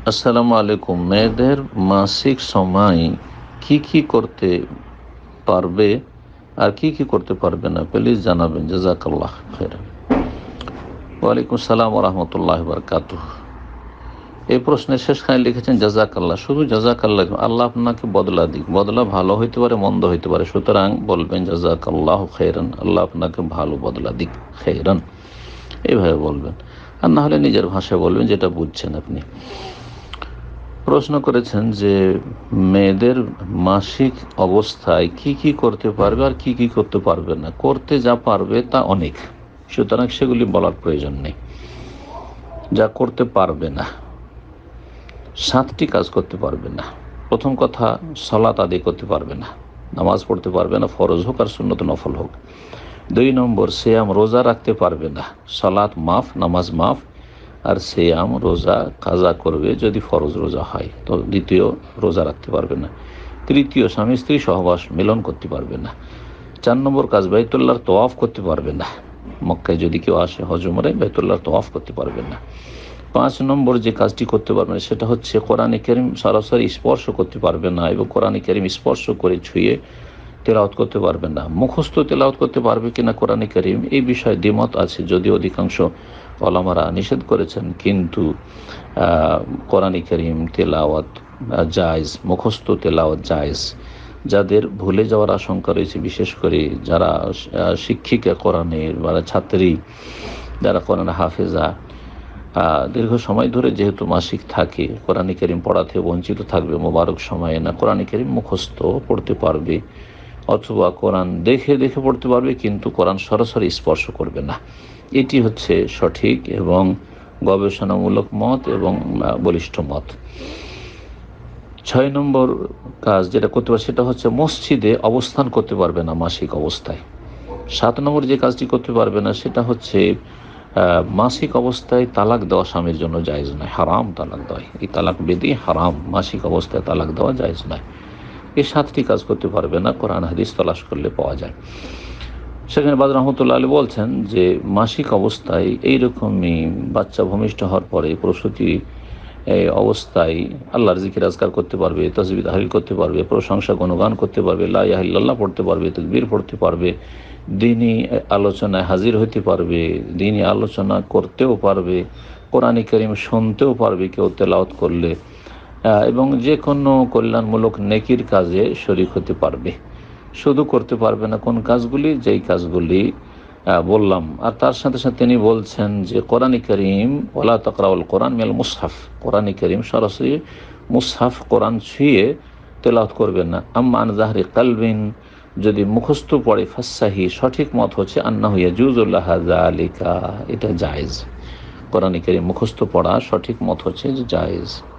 আসসালামু আলাইকুম। মেয়েদের মাসিক সময় কি কি করতে পারবে আর কি কি করতে পারবে না, প্লিজ জানাবেন। জাযাকাল্লাহ খাইরান। ওয়ালাইকুম সালাম ওয়া রাহমাতুল্লাহি ওয়া বারাকাতুহু। এই প্রশ্নের শেষখানে লিখেছেন জাযাকাল্লাহ, শুধু জাযাকাল্লাহ। আল্লাহ আপনাকে বদলা দিক। বদলা ভালো হইতে পারে, মন্দ হইতে পারে, সুতরাং বলবেন জাযাকাল্লাহ খাইরান, আল্লাহ আপনাকে ভালো বদলা দিক, খাইরান, এইভাবে বলবেন। আর না হলে নিজের ভাষায় বলবেন, যেটা বুঝছেন আপনি। প্রশ্ন করেছেন যে মেয়েদের মাসিক অবস্থায় কি কি করতে পারবে আর কি কি করতে পারবে না। করতে যা পারবে তা অনেক, সুতরাং সেগুলি বলার প্রয়োজন নেই। যা করতে পারবে না, 7টি কাজ করতে পারবে না। প্রথম কথা, সালাত আদায় করতে পারবে না, নামাজ পড়তে পারবে না, ফরজ হোক আর সুন্নত নফল হোক। 2 নম্বর, সিয়াম রোজা রাখতে পারবে না। সালাত মাফ, নামাজ মাফ, আর সিয়াম রোজা কাজা করবে যদি ফরজ রোজা হয়, তো দ্বিতীয় রোজা রাখতে পারবে না। তৃতীয়, স্বামী স্ত্রী সহবাস মিলন করতে পারবে না। 4 নম্বর কাজ, বাইতুল্লাহর তওয়াফ করতে পারবে না। মক্কায় যদি কেউ আসে হজ উমরায়, বাইতুল্লাহর তওয়াফ করতে পারবে না। 5 নম্বর যে কাজটি করতে পারবে না সেটা হচ্ছে কোরআনে কারীম সরাসরি স্পর্শ করতে পারবে না, এবং কোরআনে কারীম স্পর্শ করে ছুঁয়ে তেলাওয়াত করতে পারবে না। মুখস্থ তেলাওয়াত করতে পারবে কিনা কোরআনে কারীম, এই বিষয়ে দ্বিমত আছে, যদিও অধিকাংশ ওলামারা নিষেধ করেছেন, কিন্তু কোরআনে কারীম তেলাওয়াত জায়েজ, মুখস্থ তেলাওয়াত জায়েজ। যাদের ভুলে যাওয়ার আশঙ্কা রয়েছে, বিশেষ করে যারা শিক্ষিকা কোরআনের বা ছাত্রী, যারা কোরআন হাফেজা, দীর্ঘ সময় ধরে যেহেতু মাসিক থাকে, কোরআনে কারীম পড়াতে বঞ্চিত থাকবে মোবারক সময়ে, না কোরআনে কারীম মুখস্থ পড়তে পারবে, অথবা কোরআন দেখে দেখে পড়তে পারবে, কিন্তু কোরআন সরাসরি স্পর্শ করবে না। এটি হচ্ছে সঠিক এবং গবেষণামূলক মত এবং বলিষ্ঠ মত। 6 নম্বর কাজ যেটা করতে পারবে সেটা হচ্ছে মসজিদে অবস্থান করতে পারবে না মাসিক অবস্থায়। 7 নম্বর যে কাজটি করতে পারবে না সেটা হচ্ছে মাসিক অবস্থায় তালাক দেওয়া স্বামীর জন্য জায়েজ নয়, হারাম তালাক দেওয়া। এই তালাক বেদি হারাম, মাসিক অবস্থায় তালাক দেওয়া জায়েজ নয়। এই 7টি কাজ করতে পারবে না, কোরআন হাদিস তলাশ করলে পাওয়া যায়। সেখানে বাদ রহমতুল্লাহ আলী বলছেন যে মাসিক অবস্থায় এইরকমই বাচ্চা ভূমিষ্ঠ হওয়ার পরে প্রসূতি অবস্থায় আল্লাহর জিকির আজকার করতে পারবে, তাসবিহ তাহলিল করতে পারবে, প্রশংসা গুণগান করতে পারবে, লা ইলাহা ইল্লাল্লাহ পড়তে পারবে, তাকবীর পড়তে পারবে, দ্বীনি আলোচনায় হাজির হতে পারবে, দ্বীনি আলোচনা করতেও পারবে, কোরআন কারীম শুনতেও পারবে কেউ তেলাওয়াত করলে, এবং যে কোনো কল্যাণমূলক নেকির কাজে শরীক হতে পারবে। শুধু করতে পারবে না কোন কাজগুলি, যেই কাজগুলি বললাম। আর তার সাথে সাথে তিনি বলছেন যে কোরআন কারীম ওয়ালা তাকরাউল কোরআন মিনাল মুসহাফ, কোরআন কারীম সরাসরি মুসহাফ কোরআন ছুঁয়ে তেলাওয়াত করবেন না। আম্মা আন যাহরি কালবিন, যদি মুখস্থ পড়ে, ফাসসাহি, সঠিক মত হচ্ছে আন্নাহু ইয়াজুজু লাহা যালিকা, এটা জায়েজ। কোরআন কারীম মুখস্থ পড়া সঠিক মত হচ্ছে যে জায়েজ।